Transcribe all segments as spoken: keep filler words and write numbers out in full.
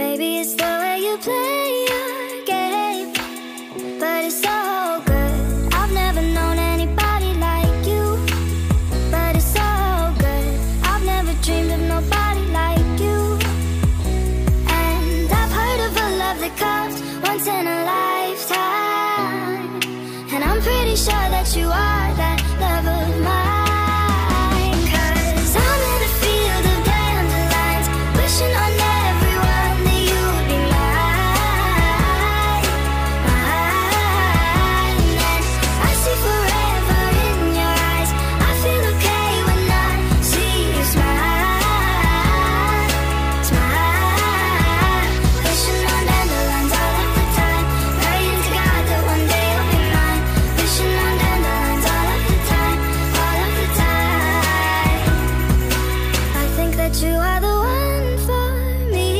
Maybe it's the way you play your game, but it's so good. I've never known anybody like you, but it's so good. I've never dreamed of nobody like you. And I've heard of a love that comes once in a lifetime, and I'm pretty sure that you are that love of mine. 'Cause I'm in a field of dandelions, wishing on everyone that you'd be mine, mine. And I see forever in your eyes. I feel okay when I see you smile, smile. Wishing on dandelions all of the time, praying to God that one day you'll be mine. Wishing on dandelions all of the time, all of the time. I think that you are the one for me,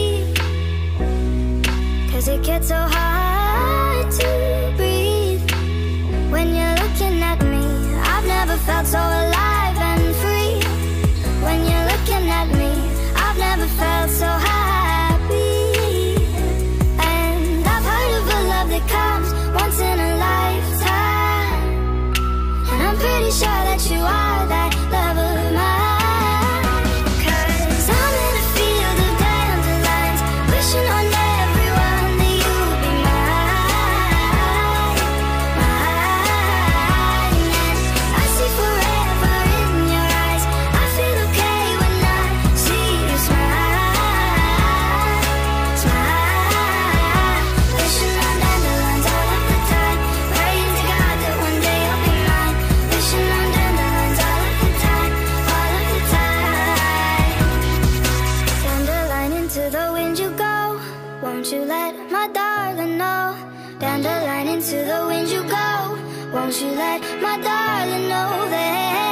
'cause it gets so hard to breathe when you're looking at me. I've never felt so alive and free. When you're looking at me, I've never felt so happy. And I've heard of a love that comes once in a lifetime, and I'm pretty sure that you are that love of mine. 'Cause I'm in a field of dandelions, wishing on everyone that you'd be mine, mine. And I see forever in your eyes. I feel okay when I see you smile, smile. Wishing on dandelions all of the time, praying to God that one day you'll be mine. Wishing on dandelions all of the time, all of the time. Dandelion, into the wind you go, won't you let my darling know? Dandelion, into the wind you go, won't you let my darling know that